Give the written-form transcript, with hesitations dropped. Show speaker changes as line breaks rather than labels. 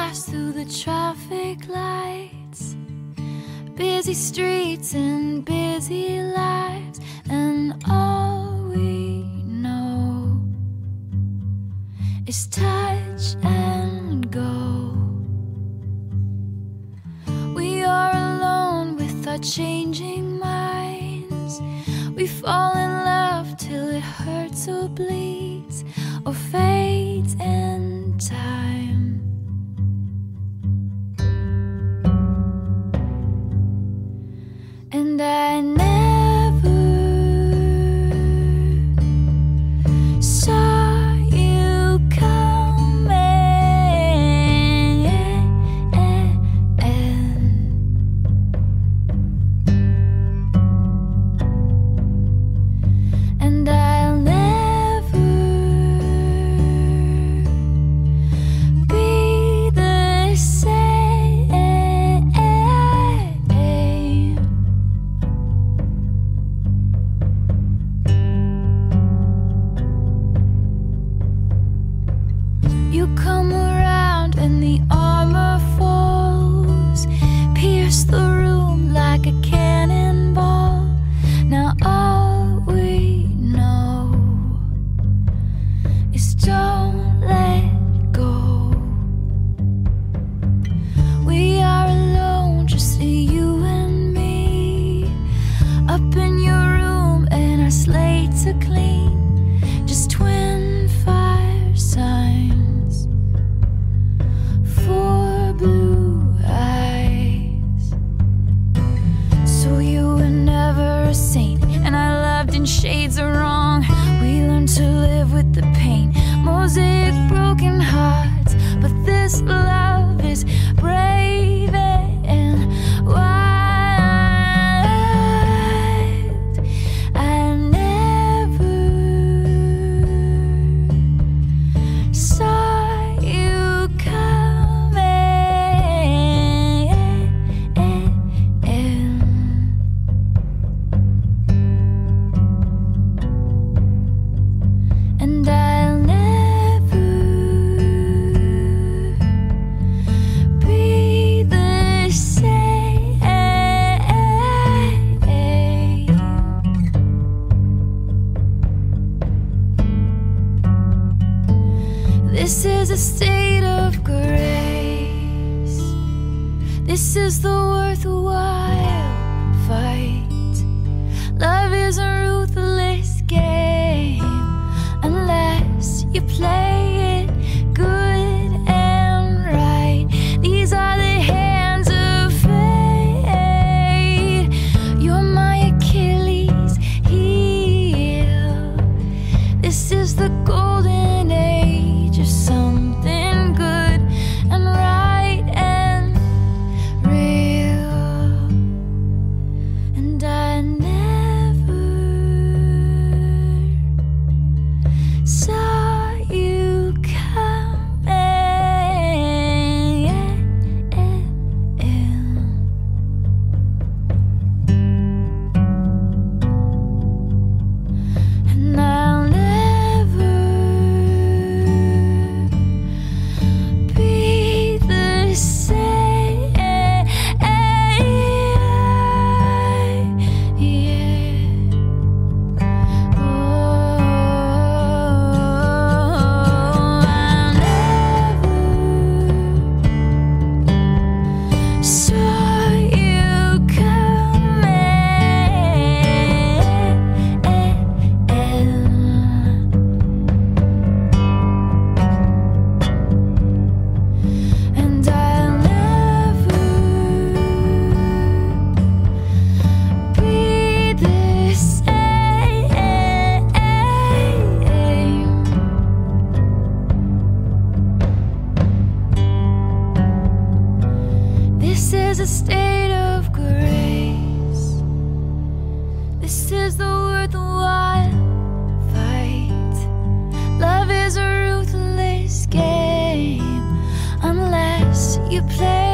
fast through the traffic lights, busy streets and busy lives, and all we know is touch and go. We are alone with our changing minds. We fall in love till it hurts or bleeds or fades in time. And I never saw you coming, and I'll never be the same. You come around and the armor falls, pierce the room like a cannonball. Now all we know is don't let go. We are alone, just you and me, up in your room and our slates are clean, just twin fire signs for blue eyes. So you were never a saint, and I loved in shades of wrong. We learned to live with the pain, mosaic broken hearts, but this love is brave and wild. I never saw you coming, and I'll never be the same. This is a state of grace. This is the worthwhile fight. Love is a ruthless game unless you play it good and right. These are the hands of fate. You're my Achilles heel. This is the golden age of something good and right and real. And I never saw you coming, and I'll never be the same. Oh, I never saw you coming, and I'll never be the same. This is a state of grace. This is the worthwhile fight. Love is a ruthless game unless you play